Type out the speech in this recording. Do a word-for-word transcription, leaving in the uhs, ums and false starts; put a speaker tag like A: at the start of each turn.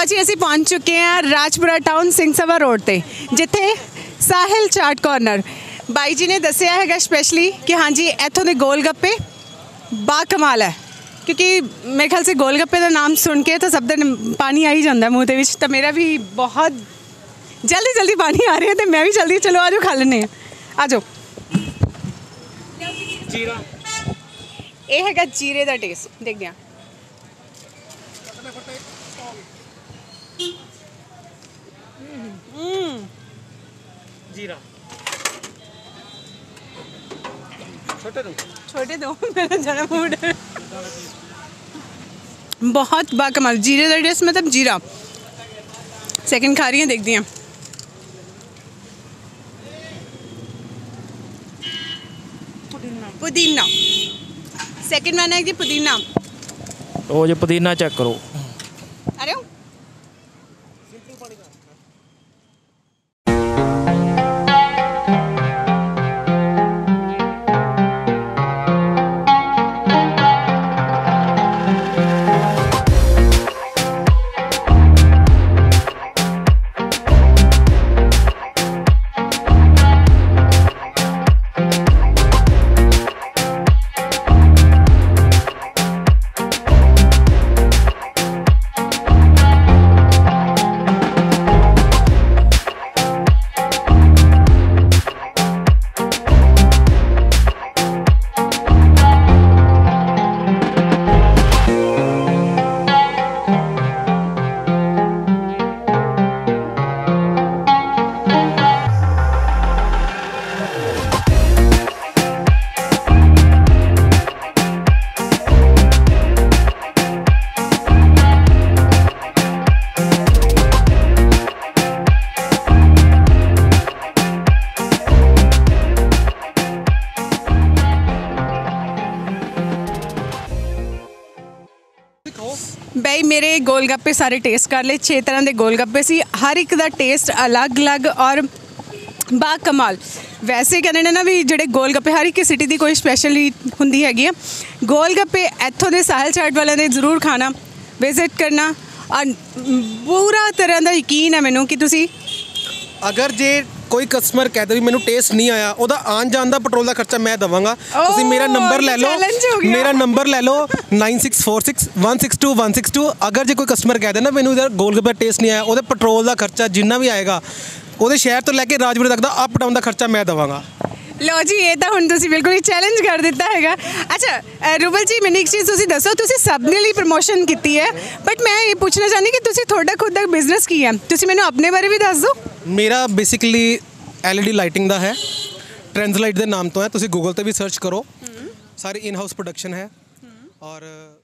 A: लो जी असीं पहुंच चुके हैं राजपुरा टाउन सिंह सभा रोड ते जिथे साहिल चाट कॉर्नर बाई जी ने दसिया है स्पैशली कि हाँ जी इत्थों के गोल गप्पे बा कमाल है क्योंकि मेरे ख्याल से गोल गप्पे का नाम सुन के तो सब दिन पानी आ ही जाता है मुँह के विच। तो मेरा भी बहुत जल्दी जल्दी पानी आ रहा है तो मैं भी जल्दी चलो आज खा लेने आ जाओ।
B: जीरा
A: ये है जीरे का टेस्ट देखते हैं।
B: जीरा छोटे दो
A: छोटे दो मेरा ज़्यादा मूड है। बहुत बाकमाल जीरे का टेस्ट मतलब जीरा। सेकंड खा रही हैं देखती हैं। पुदीना सेकंड मैंने है जी पुदीना।
B: ओ जो पुदीना चेक करो।
A: अरे बई मेरे गोलगप्पे सारे टेस्ट कर ले। छे तरह के गोलगप्पे सी हर एक का टेस्ट अलग अलग और बा कमाल। वैसे कहने ना भी जोड़े गोलगप्पे हर एक सिटी की कोई स्पैशली होंगी हैगी है। गोलगप्पे इत्थों के साहिल चाट वाले ने जरूर खाना विजिट करना और पूरा तरह का यकीन है मैनू कि तुसी
C: अगर जे कोई कस्टमर कहते भी मैंने टेस्ट नहीं आया ਉਹਦਾ आन जान का पेट्रोल का खर्चा मैं देवांगा। तुसी मेरा नंबर ले लो मेरा नंबर ले लो nine six four six one six two one six two. अगर जो कोई कस्टमर कहते ना मैंने इधर गोलगप्पे टेस्ट नहीं आया वो पेट्रोल का खर्चा जिन्ना भी आएगा वो शहर तो लैके राजपुरे तक का अप डाउन का खर्चा मैं देवांगा।
A: लो जी ये तो हुण तुसी बिल्कुल ही चैलेंज कर दिता है। अच्छा रूबल जी मैंने एक चीज़ तुसी दसो तुसी सबने लिए प्रमोशन की है बट मैं ये पूछना चाहती कि तुसी थोड़ा खुद का बिजनेस की है तुसी मैंने अपने बारे भी दस दो।
C: मेरा basically L E D lighting का है ट्रेंड्स लाइट के नाम तो है तुसी गूगल पर भी सर्च करो सारी इन हाउस प्रोडक्शन है और